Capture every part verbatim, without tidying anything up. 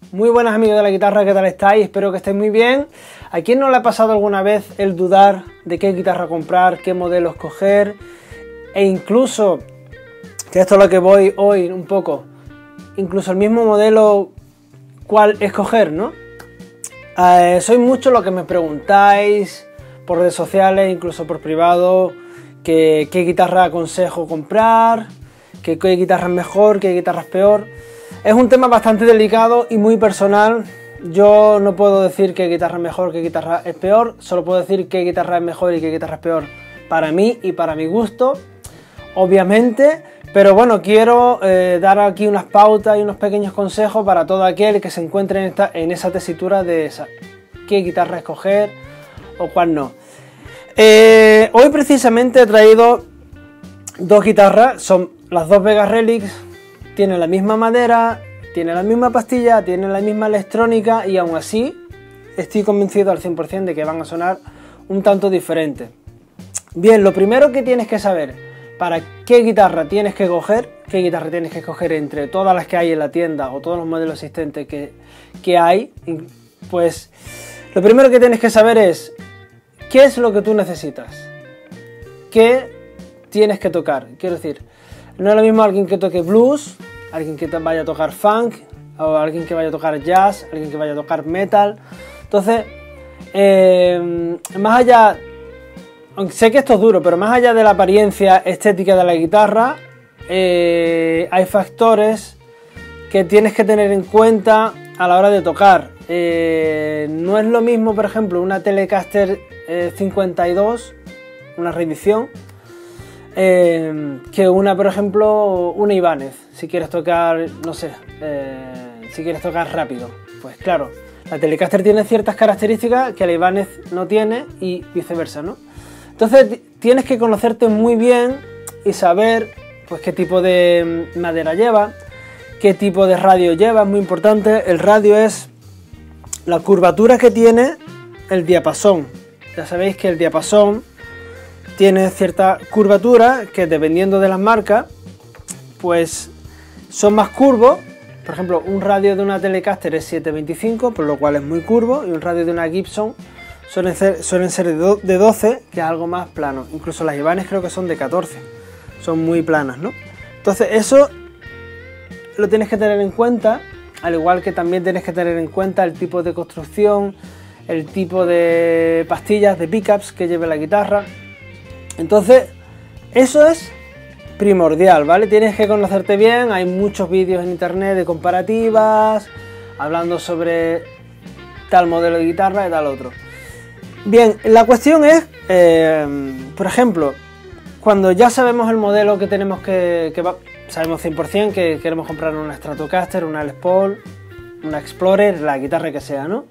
Muy buenas amigos de la guitarra, ¿qué tal estáis? Espero que estéis muy bien. ¿A quién no le ha pasado alguna vez el dudar de qué guitarra comprar, qué modelo escoger? E incluso, que esto es lo que voy hoy un poco, incluso el mismo modelo, cuál escoger, ¿no? Eh, sois muchos los que me preguntáis por redes sociales, incluso por privado, que, qué guitarra aconsejo comprar, que qué guitarra es mejor, qué guitarra es peor. Es un tema bastante delicado y muy personal. Yo no puedo decir qué guitarra es mejor, qué guitarra es peor, solo puedo decir qué guitarra es mejor y qué guitarra es peor para mí y para mi gusto, obviamente. Pero bueno, quiero eh, dar aquí unas pautas y unos pequeños consejos para todo aquel que se encuentre en, esta, en esa tesitura de esa, qué guitarra escoger o cuál no. Eh, hoy precisamente he traído dos guitarras, son las dos Vega Relics. Tienen la misma madera, tienen la misma pastilla, tienen la misma electrónica y aún así estoy convencido al cien por cien de que van a sonar un tanto diferente. Bien, lo primero que tienes que saber para qué guitarra tienes que coger, qué guitarra tienes que coger entre todas las que hay en la tienda o todos los modelos existentes que, que hay, pues lo primero que tienes que saber es qué es lo que tú necesitas, qué tienes que tocar. Quiero decir, no es lo mismo alguien que toque blues, alguien que vaya a tocar funk, o alguien que vaya a tocar jazz, alguien que vaya a tocar metal. Entonces, eh, más allá, aunque sé que esto es duro, pero más allá de la apariencia estética de la guitarra, eh, hay factores que tienes que tener en cuenta a la hora de tocar. Eh, no es lo mismo, por ejemplo, una Telecaster eh, cincuenta y dos, una reedición, Eh, que una, por ejemplo, una Ibanez, si quieres tocar, no sé, eh, si quieres tocar rápido. Pues claro, la Telecaster tiene ciertas características que la Ibanez no tiene y viceversa, ¿no? Entonces tienes que conocerte muy bien y saber pues qué tipo de madera lleva, qué tipo de radio lleva, es muy importante. El radio es la curvatura que tiene el diapasón. Ya sabéis que el diapasón tiene cierta curvatura que, dependiendo de las marcas, pues son más curvos. Por ejemplo, un radio de una Telecaster es siete veinticinco, por lo cual es muy curvo, y un radio de una Gibson suelen ser, suelen ser de doce, que es algo más plano. Incluso las Ibanez creo que son de catorce, son muy planas, ¿no? Entonces eso lo tienes que tener en cuenta, al igual que también tienes que tener en cuenta el tipo de construcción, el tipo de pastillas, de pickups que lleve la guitarra. Entonces, eso es primordial, ¿vale? Tienes que conocerte bien, hay muchos vídeos en internet de comparativas, hablando sobre tal modelo de guitarra y tal otro. Bien, la cuestión es, eh, por ejemplo, cuando ya sabemos el modelo que tenemos que, que va, sabemos cien por cien que queremos comprar una Stratocaster, una Les Paul, una Explorer, la guitarra que sea, ¿no?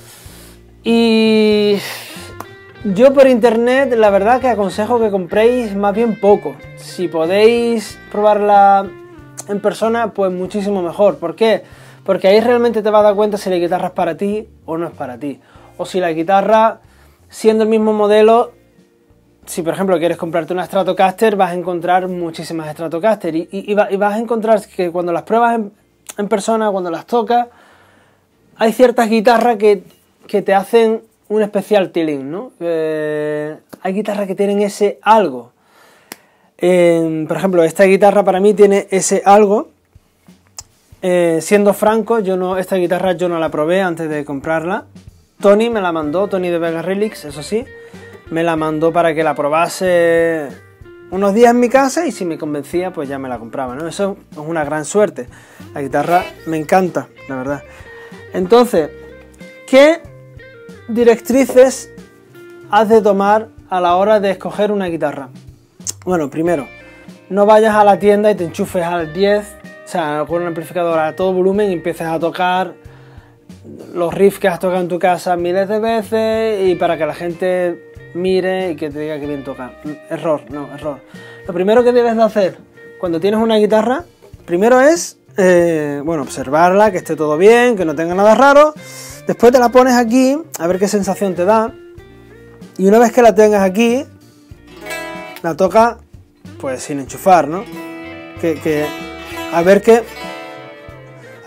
Y yo por internet la verdad que aconsejo que compréis más bien poco. Si podéis probarla en persona, pues muchísimo mejor. ¿Por qué? Porque ahí realmente te vas a dar cuenta si la guitarra es para ti o no es para ti. O si la guitarra, siendo el mismo modelo, si por ejemplo quieres comprarte una Stratocaster, vas a encontrar muchísimas Stratocaster. Y, y, y vas a encontrar que cuando las pruebas en, en persona, cuando las tocas, hay ciertas guitarras que, que te hacen un especial feeling, ¿no? Eh, hay guitarras que tienen ese algo. Eh, por ejemplo, esta guitarra para mí tiene ese algo. Eh, siendo franco, yo no, esta guitarra yo no la probé antes de comprarla. Tony me la mandó, Tony de Vega Relics, eso sí, me la mandó para que la probase unos días en mi casa y si me convencía, pues ya me la compraba, ¿no? Eso es una gran suerte. La guitarra me encanta, la verdad. Entonces, ¿qué directrices has de tomar a la hora de escoger una guitarra? Bueno, primero, no vayas a la tienda y te enchufes al diez, o sea, con un amplificador a todo volumen y empieces a tocar los riffs que has tocado en tu casa miles de veces y para que la gente mire y que te diga que bien toca. Error, no, error. Lo primero que debes de hacer cuando tienes una guitarra, primero es, eh, bueno, observarla, que esté todo bien, que no tenga nada raro. Después te la pones aquí, a ver qué sensación te da. Y una vez que la tengas aquí, la tocas, pues sin enchufar, ¿no? Que, que, a ver qué,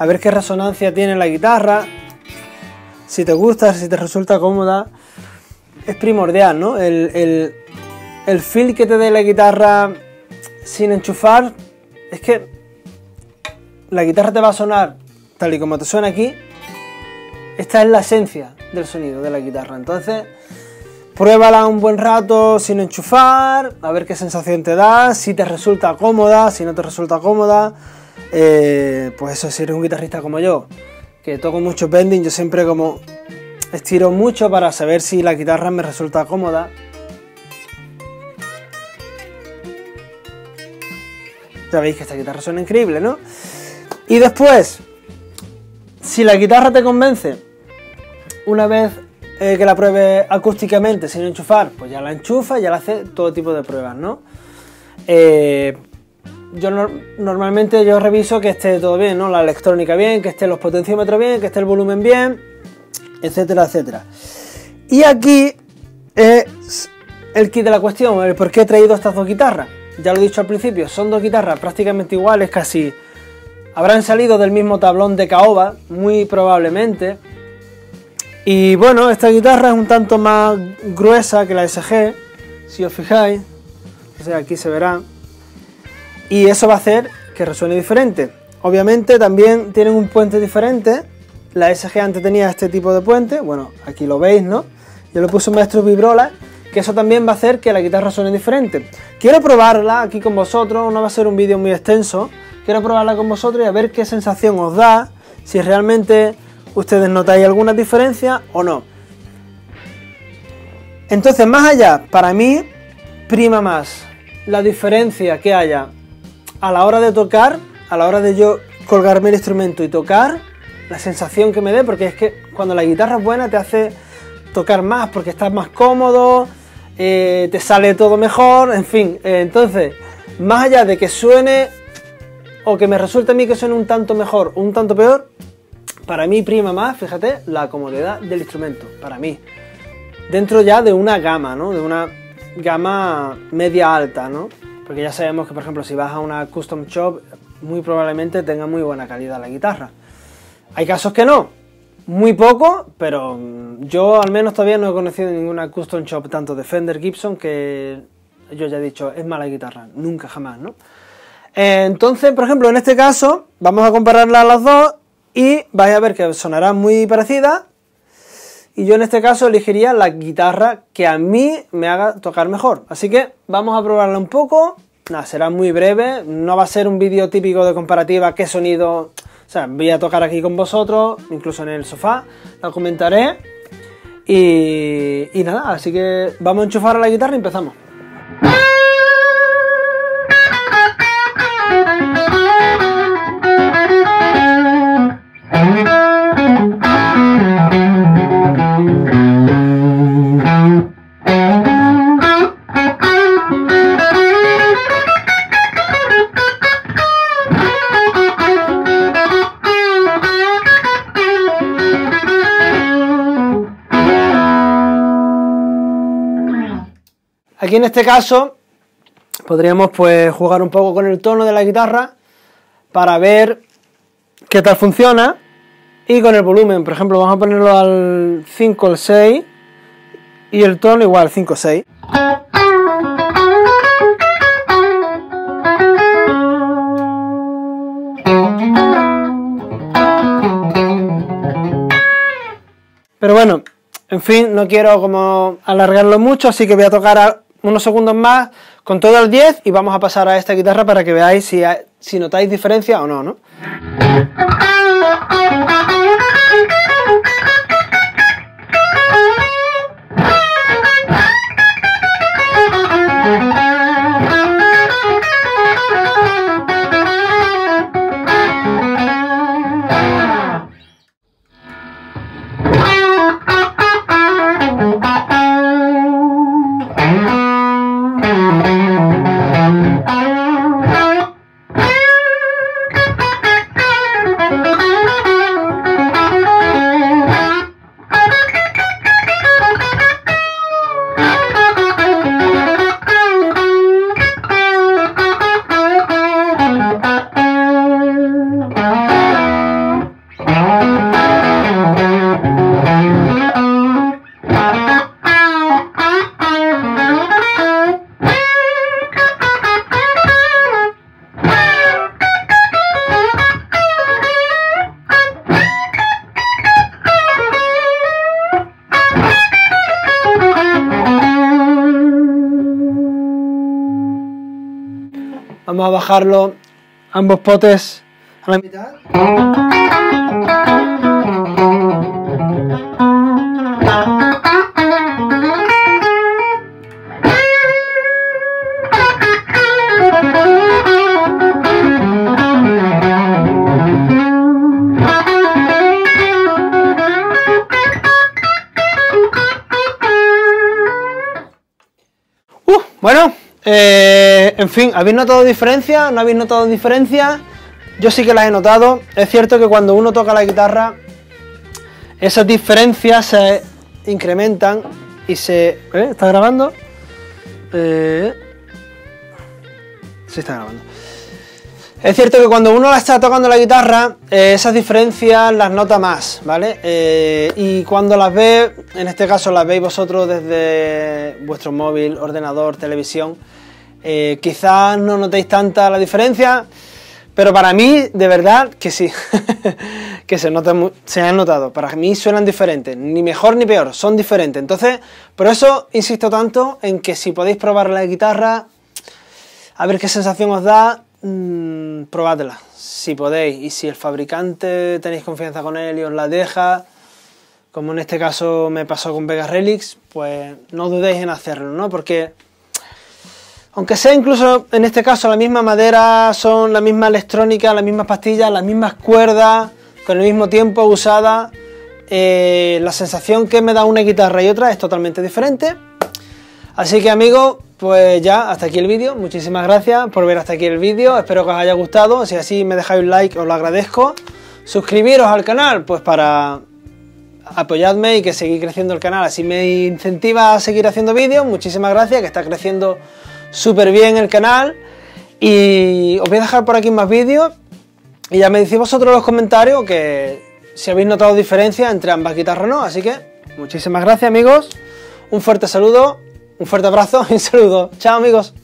a ver qué resonancia tiene la guitarra, si te gusta, si te resulta cómoda. Es primordial, ¿no? El, el, el feel que te dé la guitarra sin enchufar, es que la guitarra te va a sonar tal y como te suena aquí. Esta es la esencia del sonido de la guitarra. Entonces, pruébala un buen rato sin enchufar, a ver qué sensación te da, si te resulta cómoda, si no te resulta cómoda. Eh, pues eso, si eres un guitarrista como yo, que toco mucho bending, yo siempre como estiro mucho para saber si la guitarra me resulta cómoda. Ya veis que esta guitarra suena increíble, ¿no? Y después, si la guitarra te convence, una vez eh, que la pruebes acústicamente sin enchufar, pues ya la enchufa, ya la hace todo tipo de pruebas, ¿no? Eh, yo no, normalmente yo reviso que esté todo bien, ¿no? La electrónica bien, que estén los potenciómetros bien, que esté el volumen bien, etcétera, etcétera. Y aquí es el kit de la cuestión, el por qué he traído estas dos guitarras. Ya lo he dicho al principio, son dos guitarras prácticamente iguales, casi habrán salido del mismo tablón de caoba, muy probablemente. Y bueno, esta guitarra es un tanto más gruesa que la S G, si os fijáis, o sea, aquí se verá. Y eso va a hacer que resuene diferente. Obviamente también tienen un puente diferente. La S G antes tenía este tipo de puente, bueno, aquí lo veis, ¿no? Yo le puse un Maestro Vibrola, que eso también va a hacer que la guitarra suene diferente. Quiero probarla aquí con vosotros, no va a ser un vídeo muy extenso. Quiero probarla con vosotros y a ver qué sensación os da, si realmente ustedes notáis alguna diferencia o no. Entonces, más allá, para mí, prima más la diferencia que haya a la hora de tocar, a la hora de yo colgarme el instrumento y tocar, la sensación que me dé, porque es que cuando la guitarra es buena te hace tocar más, porque estás más cómodo, eh, te sale todo mejor, en fin. Eh, entonces, más allá de que suene o que me resulte a mí que suene un tanto mejor o un tanto peor, para mí prima más, fíjate, la comodidad del instrumento, para mí. Dentro ya de una gama, ¿no? De una gama media alta, ¿no? Porque ya sabemos que, por ejemplo, si vas a una custom shop, muy probablemente tenga muy buena calidad la guitarra. Hay casos que no, muy poco, pero yo al menos todavía no he conocido ninguna custom shop, tanto de Fender, Gibson, que yo ya he dicho, es mala guitarra, nunca jamás, ¿no? Entonces, por ejemplo, en este caso, vamos a compararla a las dos y vais a ver que sonarán muy parecidas. Y yo en este caso elegiría la guitarra que a mí me haga tocar mejor. Así que vamos a probarla un poco. Nada, será muy breve, no va a ser un vídeo típico de comparativa, qué sonido... O sea, voy a tocar aquí con vosotros, incluso en el sofá, lo comentaré. Y, y nada, así que vamos a enchufar a la guitarra y empezamos. Aquí en este caso podríamos pues jugar un poco con el tono de la guitarra para ver qué tal funciona, y con el volumen, por ejemplo, vamos a ponerlo al cinco o al seis y el tono igual, cinco o seis. Pero bueno, en fin, no quiero como alargarlo mucho, así que voy a tocar a unos segundos más con todo el diez y vamos a pasar a esta guitarra para que veáis si, si notáis diferencia o no, ¿no? Vamos a bajarlo ambos potes a la mitad. Uh, bueno, eh, en fin, ¿habéis notado diferencia? ¿No habéis notado diferencia? Yo sí que las he notado. Es cierto que cuando uno toca la guitarra, esas diferencias se incrementan y se... ¿Eh? ¿Está grabando? Eh... Sí, está grabando. Es cierto que cuando uno la está tocando la guitarra, eh, esas diferencias las nota más, ¿vale? Eh, y cuando las ve, en este caso las veis vosotros desde vuestro móvil, ordenador, televisión, eh, quizás no notéis tanta la diferencia, pero para mí, de verdad, que sí, que se, nota, se han notado. Para mí suenan diferentes, ni mejor ni peor, son diferentes. Entonces, por eso insisto tanto en que si podéis probar la guitarra, a ver qué sensación os da, mmm, probadla, si podéis. Y si el fabricante tenéis confianza con él y os la deja, como en este caso me pasó con Vegas Relics, pues no dudéis en hacerlo, ¿no? Porque aunque sea incluso en este caso la misma madera, son la misma electrónica, las mismas pastillas, las mismas cuerdas, con el mismo tiempo usada, eh, la sensación que me da una guitarra y otra es totalmente diferente. Así que amigos, pues ya, hasta aquí el vídeo. Muchísimas gracias por ver hasta aquí el vídeo. Espero que os haya gustado. Si así me dejáis un like, os lo agradezco. Suscribiros al canal, pues para apoyarme y que seguir creciendo el canal. Así me incentiva a seguir haciendo vídeos. Muchísimas gracias, que está creciendo súper bien el canal. Y os voy a dejar por aquí más vídeos. Y ya me decís vosotros en los comentarios que si habéis notado diferencia entre ambas guitarras o no. Así que muchísimas gracias amigos. Un fuerte saludo. Un fuerte abrazo y un saludo. Chao amigos.